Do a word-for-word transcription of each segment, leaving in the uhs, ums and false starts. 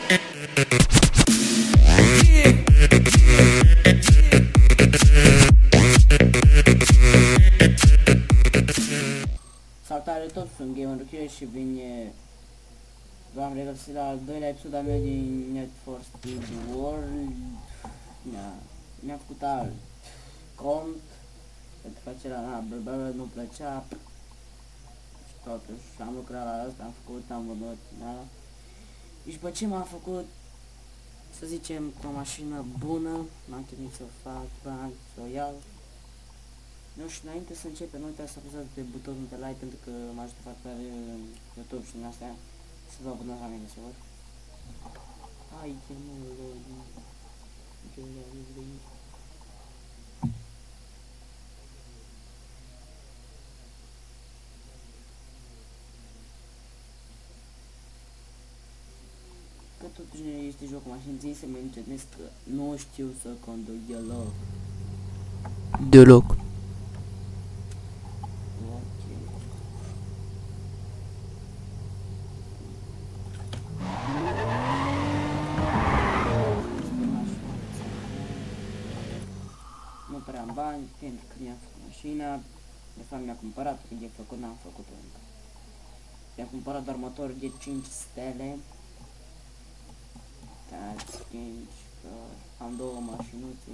Salutare toți, sunt Gamer și bine v-am regăsit la al doilea episod al meu din Need for Speed World. Mi-am făcut alt cont pentru că acela na, blablabla, nu plăcea și totuși am lucrat la asta, am făcut, am văzut, da? Și după ce m-am făcut, să zicem, cu o mașină bună, m-am chinuit să o fac, bani, să o iau. Nu, și înainte să începem, nu uitați să apăsați pe butonul de like pentru că mă ajută foarte tare în YouTube și în astea. Să vă abonați la mine, sigur. Hai, ce nu, lor, nu. Ce nu, nu, nu. Că totuși este jocul mașini, țin să mă întâlnesc că nu știu să conduc deloc. Deloc. Nu prea am bani pentru că mi-am făcut mașina. De fapt mi-a cumpărat, când e făcut, n-am făcut-o încă. Mi-a cumpărat doar motor de cinci stele. Dați cinci, că am două mașinuțe.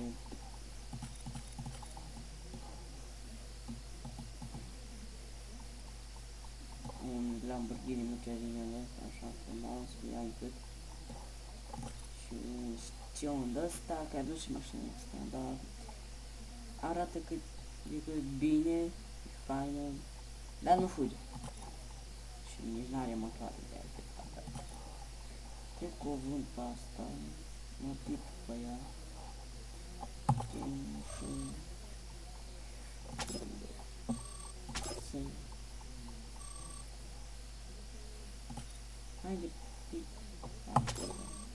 Un Lamborghini Muccerino ăsta, așa frumos, ia cât. Și un stion ăsta, care aduce mașina asta, dar arată cât e cât bine, e faină, dar nu fuge. Și nici n-are motoare de alte față. Ce cuvânt pe asta, mă pic pe ea. Haide, pic acolo.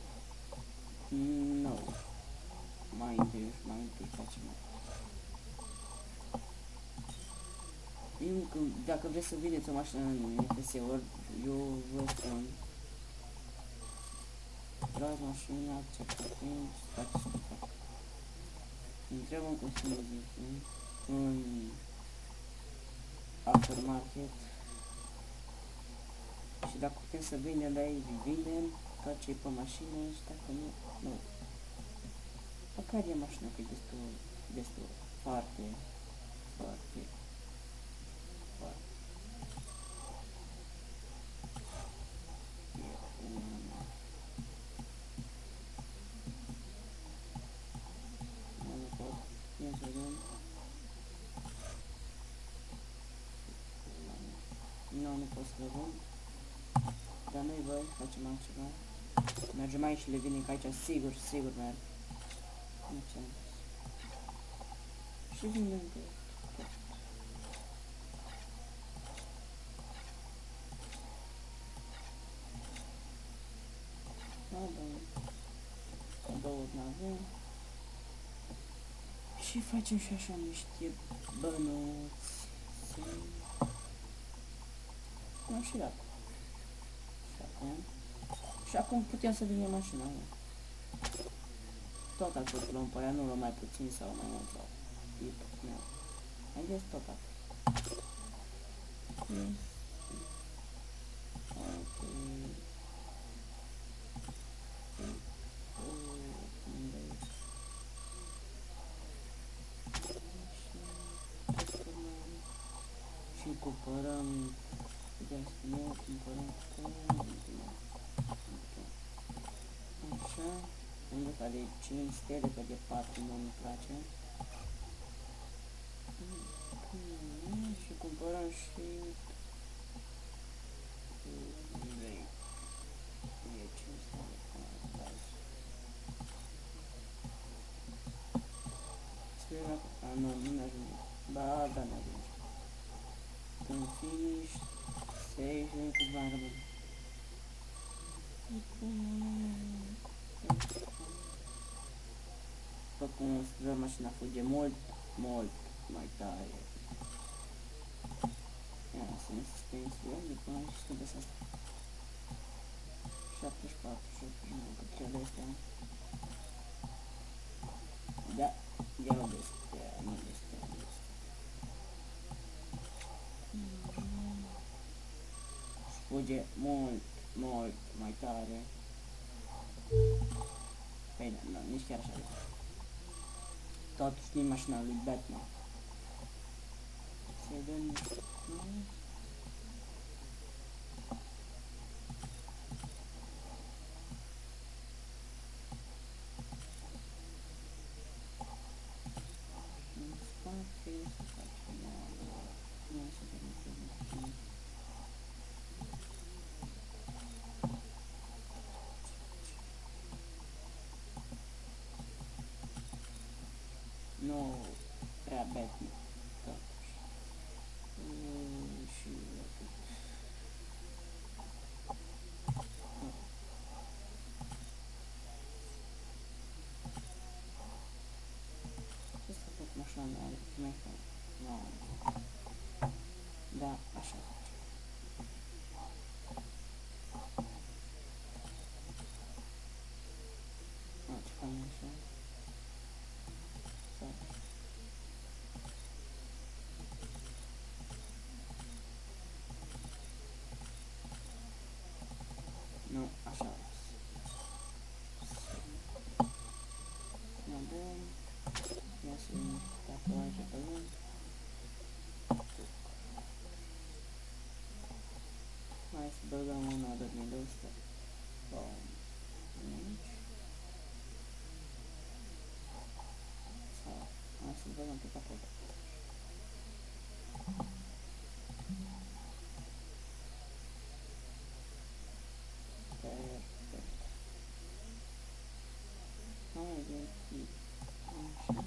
Nu. Mai întâi, mai întâi facem. Eu, când, dacă vreți să vindeți o mașină în F S uri, eu vă spun. Luați mașina, acceptați, faceți ce fac. Întrebăm cum să ne zic, în aftermarket. Și dacă putem să vindem de aici, vindem tot ce e pe mașină și dacă nu, nu. Pe care e mașina că e destul, destul, foarte, foarte, foarte. E una. Nu, nu pot, ia să vedem. Nu, nu pot să le vând. Dar noi voi facem altceva. Mergem aici și le vine că aici sigur, sigur merg. Nu ce am zis. Și vindem pe tot. Da, da. Două n-avem. Și facem și așa niște bănuți. Nu, și dacă. Și acum. Și acum putem să vinem mașina. Tot atât luăm pe aia, nu luăm mai puțin sau mai mult sau tip. Nu. Haideți tot atât. Yes. Ok. Și cumpărăm de asta, cumpărăm așa, am ăsta de cinci stele, că de patru nu-mi place. Și cumpărăm și e cinci stele, sper că, a, nu, nu mi-ajunge, ba, da, mi-ajunge. Când finish, save și încă câțiva rămân. După cum vă mașina fuge mult, mult mai tare. Ia să ne suspensiune, după mai și scumpesc asta. Și șaptezeci și patru, șaptezeci și nouă, cât cel de astea? Da, iau de astea, nu de astea, de astea. Fuge mult, mult mai tare. Păi, nu, nici chiar așa. Totuși din mașina lui Batman. Să-i dăm niște... În spate, să facem... Nu, să facem... Nu prea Batman, totuși. Și... Ce să fac mașina mea, mai fac? Nu. Da, așa. Nu, ce fac așa? Sau... Nu, așa. Nu bun. Ia să vedem tatuaje pe rând. Hai să băgăm una de mii două sute. Bun. Aici. Sau, hai să băgăm pe capot. Perfect. Hai de aici. Așa.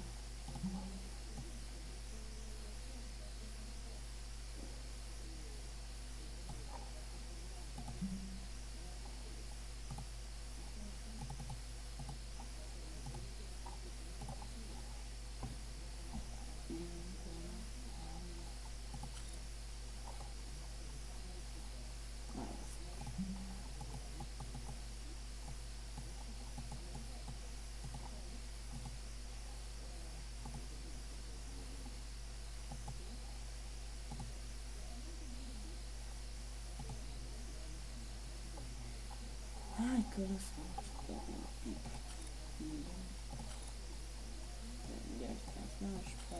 Hai că lăsăm asta un pic. De astea nașpa.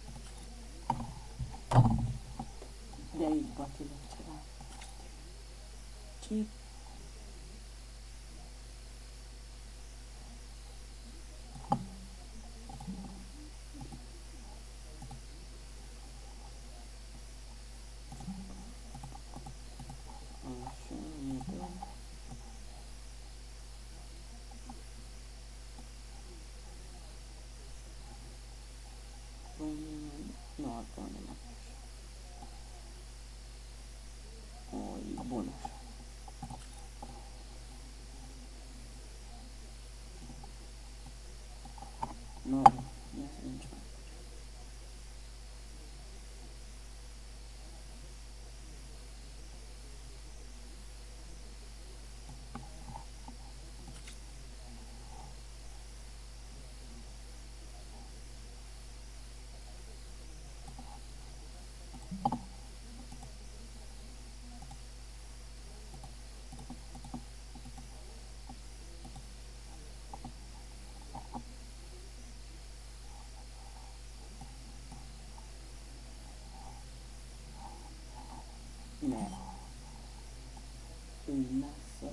De aici poate lua ceva. Ce? Așa, nu bun. Nu, acum nu mai. O, e bună așa. Nu, ia să vedem ce mai. Ne. Îi lasă.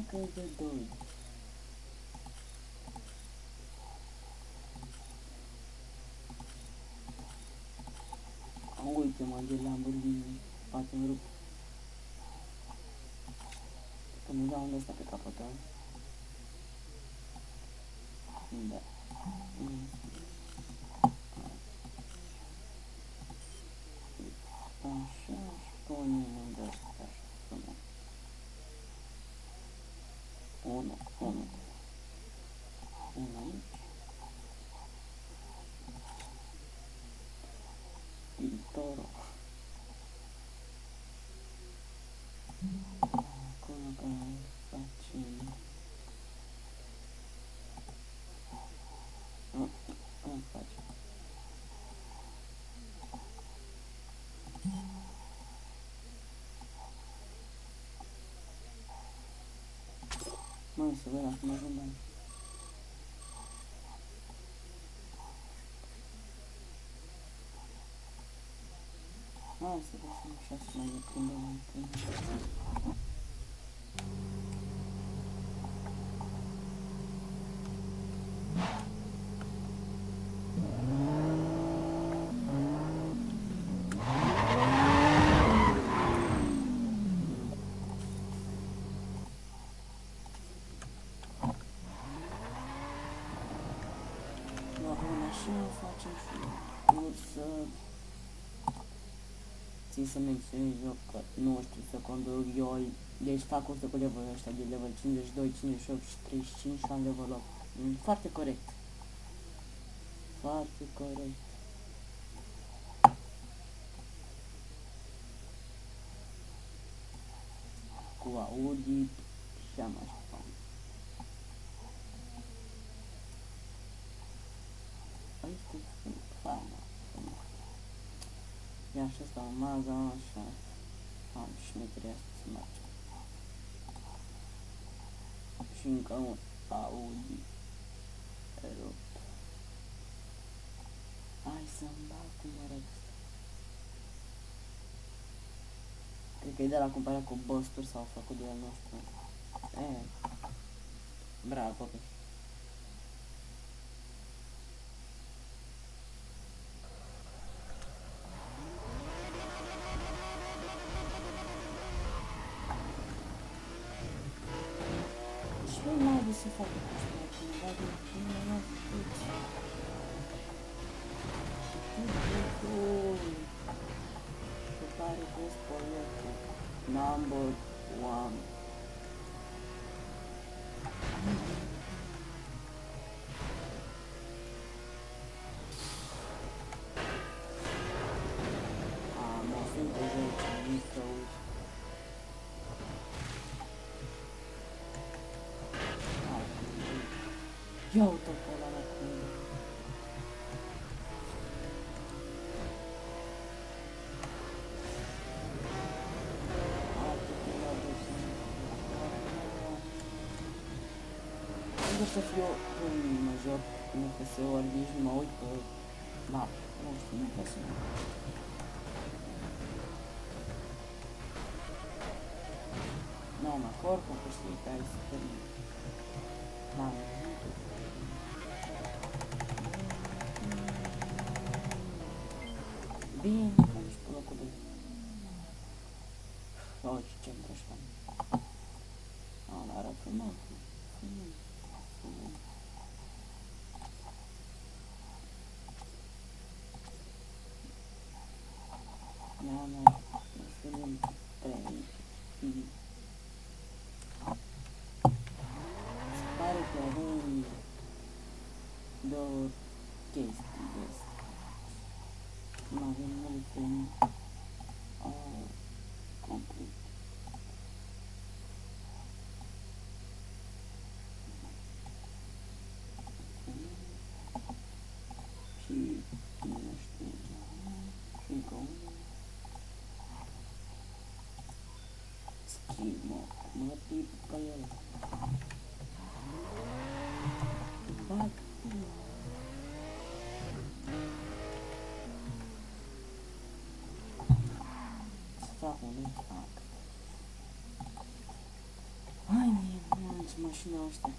coisa doida. Uite mă, de Lamborghini, poate-mi rup. Că nu dau unde ăsta pe capotă. Da. Mm. Așa, și punem unde ăsta, așa, frumos. Unu, unu. Unu aici. Pintorul. Acolo că facem... Nu, cum facem? Măi, să vedem acum ajung bani. Hai să lăsăm așa să mai ne prindem un pic. Așa facem și o să țin să menționez eu că nu știu să conduc eu, deci fac curse cu level ăștia de level cincizeci și doi, cincizeci și opt și treizeci și cinci și am level opt. Foarte corect. Foarte corect. Cu Audi și am așa. Aici sunt faina. Ia și asta urmează, așa. Am șmecheria asta să merge. Și încă un Audi rupt. Hai să-mi bag cum arăt. Cred că e de la cumpărat cu busturi sau făcut de el, nu știu. E, bravo, copii. Ce mai de să facă cu asta? Cineva de până la sfârșit. Se pare că e spoiletul. Number one. Am o sută zece mii să uși. Ia uite pe ăla la cum. Nu să fiu când mă joc în F S ori nici nu mă uit pe map. Nu știu, nu pot să mă uit. Nu mă corp, că știi că ai să termin. N-am bine, că nu știu locul doi. Uite ce îmbrășcam. Ăla arată frumos. Frumos. Frumos. Ia mai, să vedem trei. Se pare că avem două chestii de astea. Nu avem multe. Oh, complet. Și nu știu. Și încă unul. Schimă. Mă pip pe el. Bag. Să fac un fac. Hai, mie, mașina ăștia.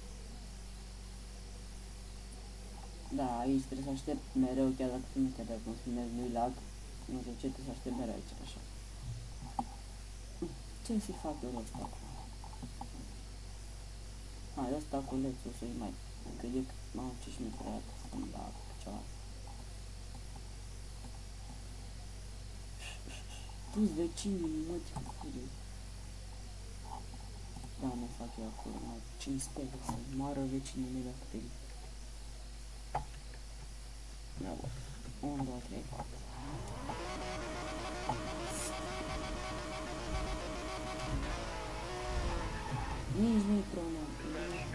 Da, aici trebuie să aștept mereu, chiar dacă nu chiar dacă nu merg, nu-i lag. Nu știu ce, trebuie să aștept mereu aici, așa. Ce să-i fac eu ăsta acum? Hai, ăsta cu lețul să-i mai gândesc, mamă, ce și mi-a creat să-mi bag ceva. Tu-ți vecinii, mă, ce furi. Da, nu fac eu acolo, mai cinste, să moară vecinii mei dacă te ridic. Da, unu, doi, trei. Nici nitro n-am primit.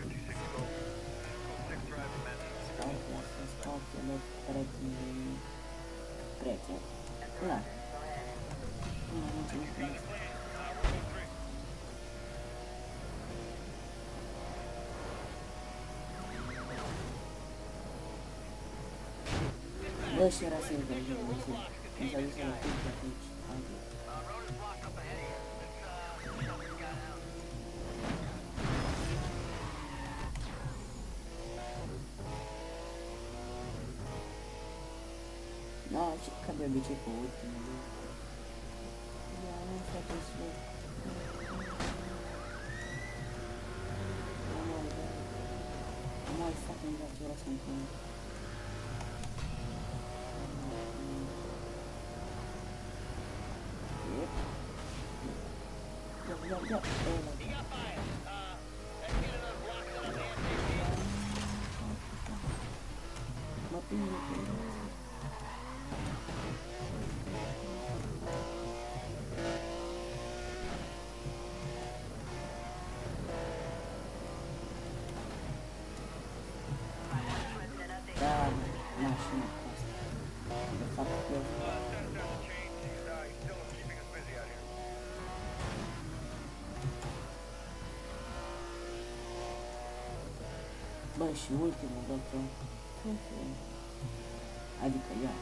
Spate asta, spatele, pretine, prețe. Da. Nu am ce nu primit. Bă, și era singur, nu știu. Nu s-a dus la timp atunci. Da, și ca de obicei cu ultimele. Da, nu frate, să... Nu mai fac în viață, vreau să-mi pun. Yeah, yeah, yeah. Mă prinde pe el. Da, mașina asta. De fapt, eu... Bă, și ultimul, doctor. Adică ea.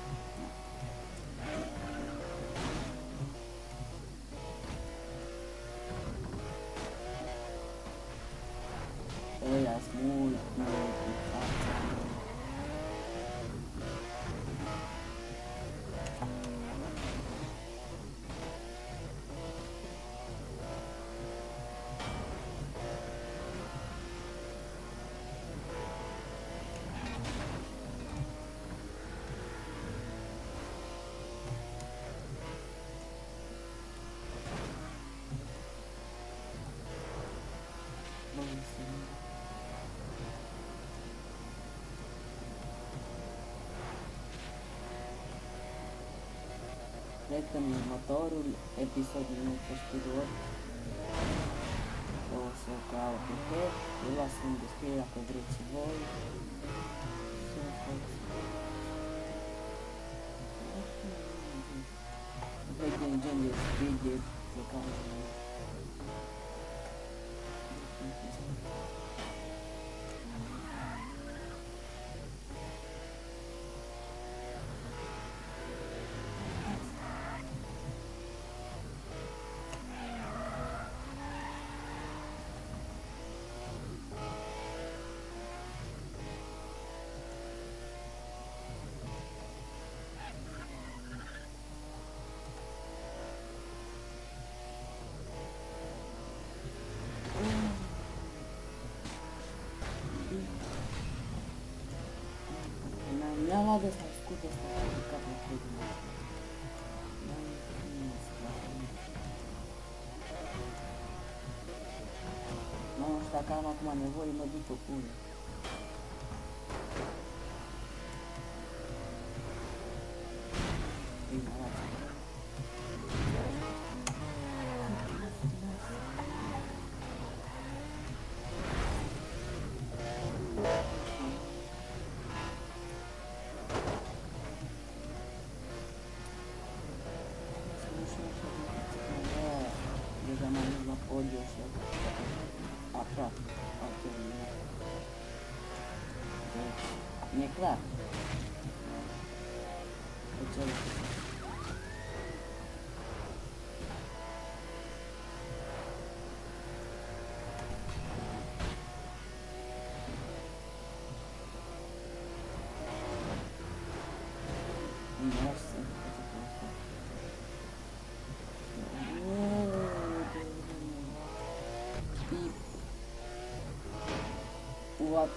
Ăia sunt mult, mult în fața. Cred că în următorul episod din Need o să caut pe head, îl las în descriere dacă vreți și voi. Să faceți. Vrei din gen de speed de plecare. Mi-am adus să ascult asta cu capul prietenului. Mi-am prins la mine. Nu știu dacă am acum nevoie, mă duc pe pune. Bine, arată. Audio și aproape. Ok, nu. Deci, mi-e clar. Deci,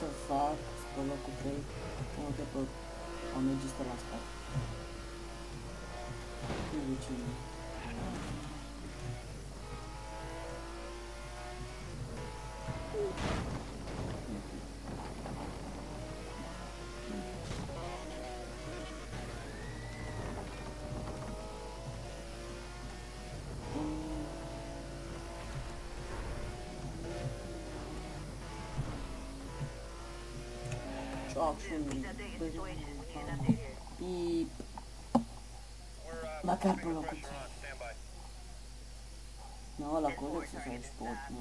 the fuck? Pe locul trei. Nu te pe o registră la stat. Nu știu cine. Action. Beep. Măcar pe locul trei. Nu, ăla corect să faci sport, nu.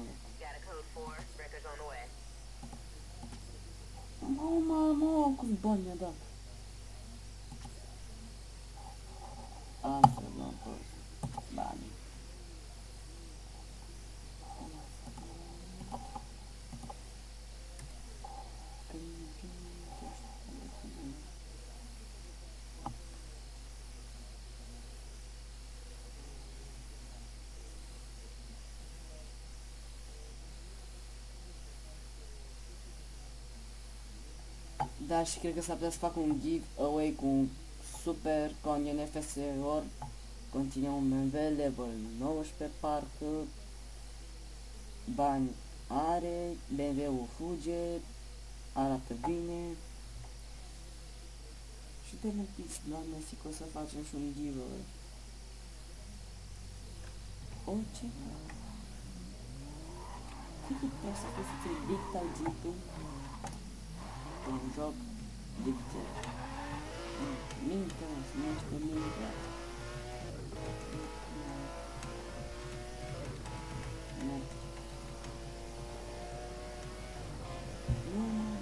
Mă, mă, mă, câți bani mi-a dat. Asta l-am pus. Bani. Da, și cred că s-ar putea să fac un giveaway cu un super Canyon F S R. Conține un M V level nouăsprezece parcă. Bani are, B M W-ul fuge, arată bine. Și de lăpiți, doamne, si că o să facem și un giveaway. O, ce? Cât e trebuie să fie dicta G-ul? Un joc de viteză. Minte, mă, să mergi pe minte. Nu. Nu.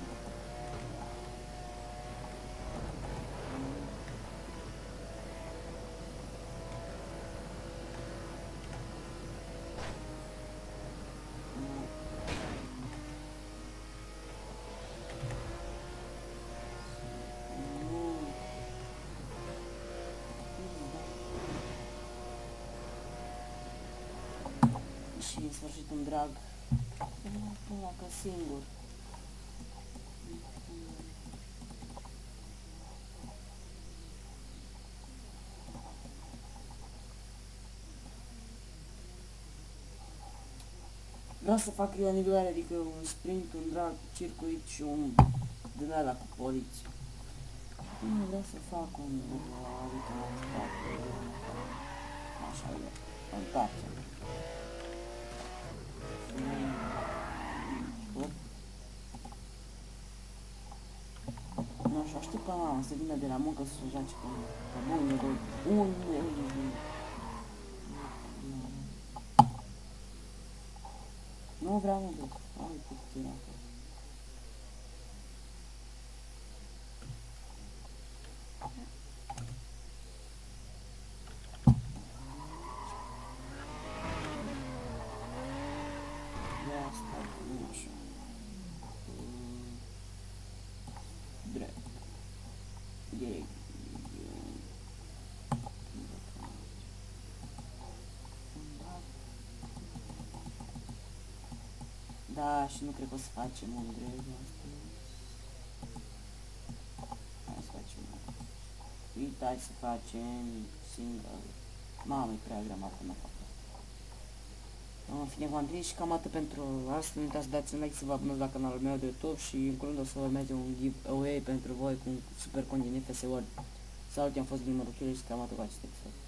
Și în sfârșit un drag. Nu până că singur. Vreau să fac ionigare, adică un sprint, un drag, circuit și un din ăla cu poliție. Nu vreau să fac un adică în spate. Așa e. În tace. Nu așa, știu că mama să vină de la muncă să se joace cu bun, eu un nu vreau mă duc. Ai cât era acolo. De asta, nu așa. Drept. Direct. Da, și nu cred că o să facem un drept astăzi. Hai să facem un uite, hai să facem single. Mamă, e prea grea marca mea fac. În fine, v-am zis și cam atât pentru asta. Nu uitați să dați un like, să vă abonați la canalul meu de YouTube și în curând o să urmeze un giveaway pentru voi cu un super Canyon F S R. Salut, am fost Gilmar Ruchile și cam atât cu acest episod.